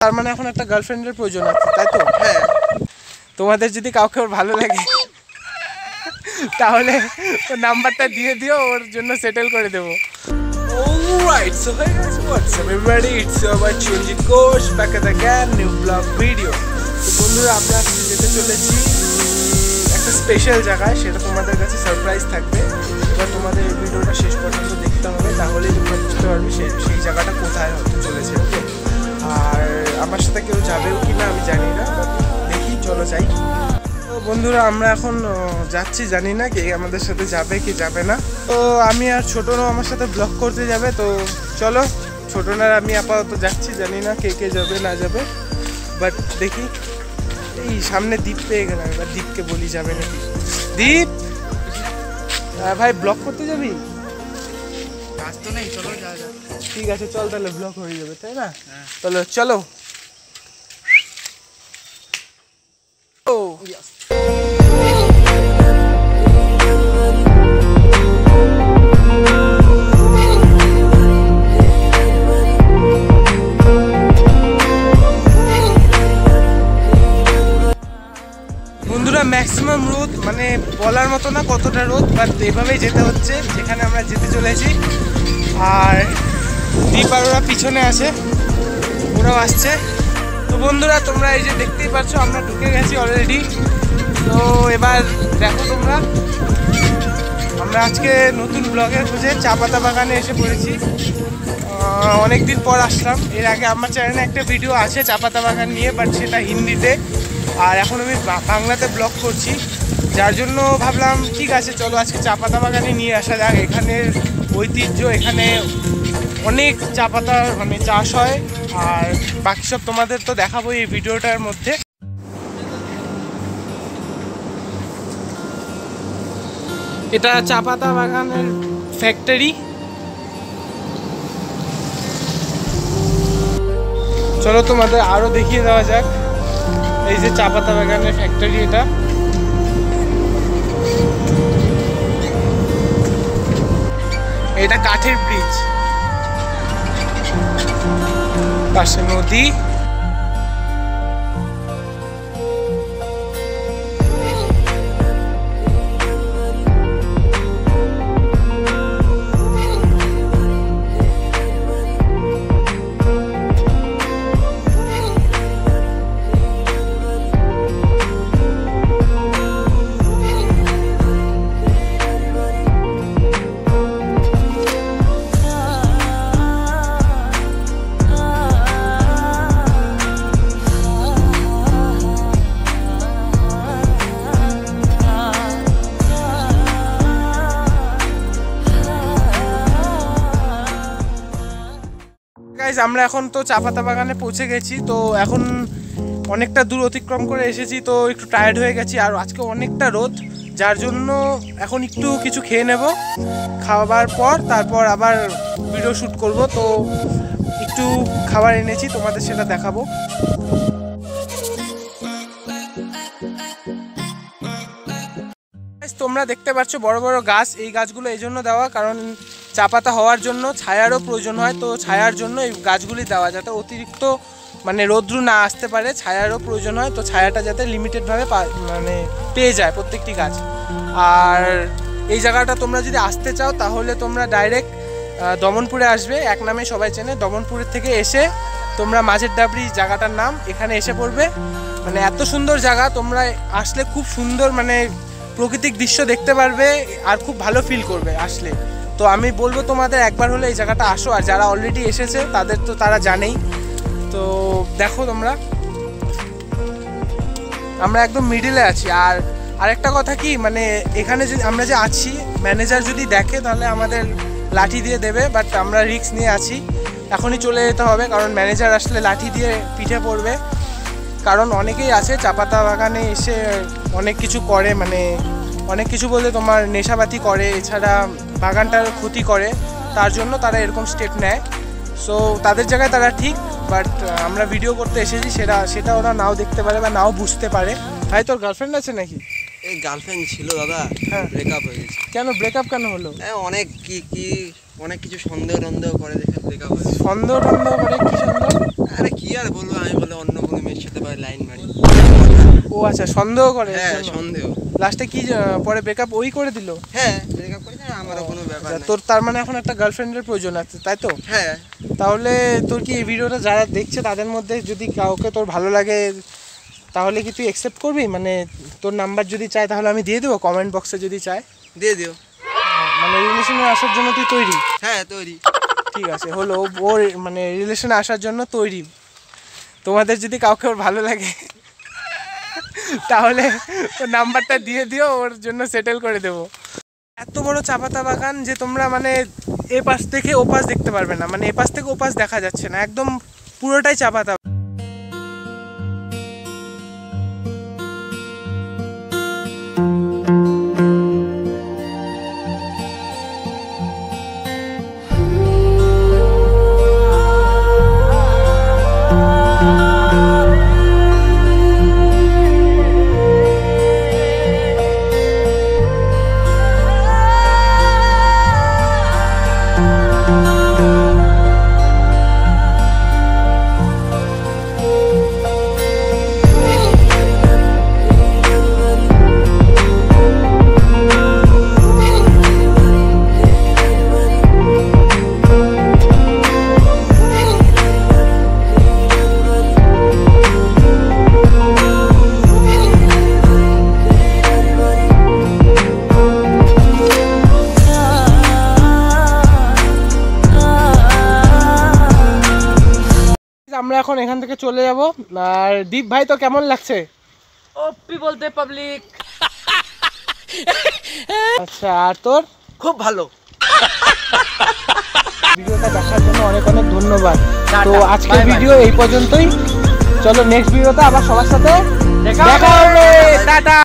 তার মানে এখন একটা গার্লফ্রেন্ডের প্রয়োজন আছে, তাই তো? হ্যাঁ, তোমাদের যদি কাউকে ওর ভালো লাগে তাহলে ওর নাম্বারটা দিয়ে দিও, ওর জন্য সেটেল করে দেবো। Alright, so hey guys, what's up everybody? It's your boy Chunjit Ghosh back at again new vlog video. তো বন্ধুরা, আমরা যেতে চলেছি একটা স্পেশাল জায়গায়, সেটা তোমাদের কাছে সারপ্রাইজ থাকবে। এবার তোমাদের এই ভিডিওটা শেষ পর্যন্ত দেখতে হবে, তাহলেই তোমরা বুঝতে পারবে সেই জায়গাটা কোথায় হতে চলেছে। ওকে, আর আমার সাথে কেউ যাবেও কি না আমি জানি না, দেখি, চলো যাই। তো বন্ধুরা, আমরা এখন যাচ্ছি, জানি না কে আমাদের সাথে যাবে কি যাবে না। তো আমি আর ছোটনও আমার সাথে ব্লগ করতে যাবে, তো চলো ছোটনার আমি আপাতত যাচ্ছি, জানি না কে কে যাবে না যাবে, বাট দেখি। এই সামনে দ্বীপ পেয়ে গেলাম, এবার দ্বীপকে বলি যাবে নাকি। দ্বীপ, ভাই ব্লগ করতে যাবি? কাজ তো নেই, চলো যা যা। ঠিক আছে, চল তাহলে, ব্লগ হয়ে যাবে, তাই না? চলো চলো। ও বন্ধুরা, ম্যাক্সিমাম রোদ, মানে বলার মতো না কতটা রোদ, বাট এভাবেই যেতে হচ্ছে যেখানে আমরা যেতে চলেছি। আর দ্বীপ আর ওরা পিছনে আছে, ওরাও আসছে। তো বন্ধুরা, তোমরা এই যে দেখতেই পাচ্ছ, আমরা ঢুকে গেছি অলরেডি। তো এবার দেখো তোমরা, আমরা আজকে নতুন ব্লগের খোঁজে চা পাতা বাগানে এসে পড়েছি। অনেকদিন পর আসলাম। এর আগে আমার চ্যানেলে একটা ভিডিও আছে চা পাতা বাগান নিয়ে, বাট সেটা হিন্দিতে, আর এখন আমি বাংলাতে ব্লগ করছি, যার জন্য ভাবলাম ঠিক আছে চলো আজকে চা পাতা বাগানে নিয়ে আসা যাক। এখানের ঐতিহ্য, এখানে অনেক চা পাতা মানে চাষ হয়, আর বাকি সব তোমাদের তো দেখাবো এই ভিডিওটার মধ্যে। এটা চা পাতা বাগানের ফ্যাক্টরি। চলো তোমাদের আরো দেখিয়ে দেওয়া যাক। এই যে চা পাতা বাগানের ফ্যাক্টরি, এটা কাঠের ব্রিজ, পাশে নদী। আমরা এখন তো চা পাতা বাগানে পৌঁছে গেছি। তো এখন অনেকটা দূর অতিক্রম করে এসেছি, তো একটু টায়ার্ড হয়ে গেছি, আর আজকে অনেকটা রোদ, যার জন্য এখন একটু কিছু খেয়ে নেব। খাওয়ার পর তারপর আবার ভিডিও শ্যুট করব। তো একটু খাবার এনেছি, তোমাদের সেটা দেখাবো। তোমরা দেখতে পাচ্ছ বড় বড় গাছ, এই গাছগুলো এই জন্য দেওয়া কারণ চা পাতা হওয়ার জন্য ছায়ারও প্রয়োজন হয়। তো ছায়ার জন্য এই গাছগুলি দেওয়া, যাতে অতিরিক্ত মানে রৌদ্র না আসতে পারে, ছায়ারও প্রয়োজন হয়। তো ছায়াটা যাতে লিমিটেডভাবে মানে পেয়ে যায় প্রত্যেকটি গাছ। আর এই জায়গাটা তোমরা যদি আসতে চাও তাহলে তোমরা ডাইরেক্ট দমনপুরে আসবে, এক নামে সবাই চেনে। দমনপুরের থেকে এসে তোমরা মাঝের ডাবরি জায়গাটার নাম, এখানে এসে পড়বে। মানে এত সুন্দর জায়গা, তোমরা আসলে খুব সুন্দর মানে প্রাকৃতিক দৃশ্য দেখতে পারবে, আর খুব ভালো ফিল করবে আসলে। তো আমি বলবো তোমাদের একবার হলে এই জায়গাটা আসো, আর যারা অলরেডি এসেছে তাদের তো তারা জানেই। তো দেখো তোমরা, আমরা একদম মিডিলে আছি। আর আরেকটা কথা কি, মানে এখানে যে আমরা যে আছি, ম্যানেজার যদি দেখে তাহলে আমাদের লাঠি দিয়ে দেবে, বাট আমরা রিস্ক নিয়ে আছি, এখনই চলে যেতে হবে, কারণ ম্যানেজার আসলে লাঠি দিয়ে পিঠে পড়বে। কারণ অনেকেই আছে চা পাতা বাগানে এসে অনেক কিছু করে, মানে অনেক কিছু বলতে তোমার নেশাবাতি করে, এছাড়া বাগানটার ক্ষতি করে, তার জন্য তারা এরকম স্টেপ নেয়। সো তাদের জায়গায় তারা ঠিক, বাট আমরা ভিডিও করতে এসেছি, সেটা ওরা নাও দেখতে পারে বা নাও বুঝতে পারে। ভাই, তোর গার্লফ্রেন্ড আছে নাকি? এই গার্লফ্রেন্ড ছিল দাদা, হ্যাঁ, ব্রেকআপ হয়ে গেছে। কেন ব্রেকআপ কেন হলো? অনেক অনেক কিছু সন্দেহ করে দেখে ব্রেকআপ হয়েছে। সন্দেহ করে? কি সন্দেহ? আরে কি আর বলবো, আমি বলে অন্য কোনো মেয়ের সাথে লাইন মারি। ও আচ্ছা, সন্দেহ করে? হ্যাঁ সন্দেহ। লাস্টে কি পরে ব্রেকআপ ওই করে দিল? হ্যাঁ ব্রেকআপ করেছে, আমারও কোনো ব্যাপার না। তোর তার মানে এখন একটা গার্লফ্রেন্ডের প্রয়োজন আছে, তাই তো? হ্যাঁ। তাহলে তোর কি এই ভিডিওটা যারা দেখছে তাদের মধ্যে যদি কাউকে তোর ভালো লাগে তাহলে কি তুই অ্যাকসেপ্ট করবি? মানে তোর নাম্বার যদি চায় তাহলে আমি দিয়ে দেবো, কমেন্ট বক্সে যদি চায় দিয়ে দিও। মানে রিলেশনে আসার জন্য তুই তৈরি? হ্যাঁ তৈরি। ঠিক আছে, হলো ওর মানে রিলেশনে আসার জন্য তৈরি। তোমাদের যদি কাউকে ওর ভালো লাগে তাহলে ওর নাম্বারটা দিয়ে দিও, ওর জন্য সেটেল করে দেবো। এত বড় চা পাতা বাগান যে তোমরা মানে এ পাশ থেকে ও পাশ দেখতে পারবে না, মানে এ পাশ থেকে ও পাশ দেখা যাচ্ছে না, একদম পুরোটাই চা পাতা। আমরা এখন এখান থেকে চলে যাব। আর দীপ ভাই, তো কেমন লাগছে? ওপি বলতে পাবলিক। আচ্ছা, আর তোর? খুব ভালো। ভিডিওটা দেখার জন্য অনেক অনেক ধন্যবাদ। তো আজকের ভিডিও এই পর্যন্তই। চলো নেক্সট ভিডিওতে আবার সবার সাথে দেখা হবে। টাটা।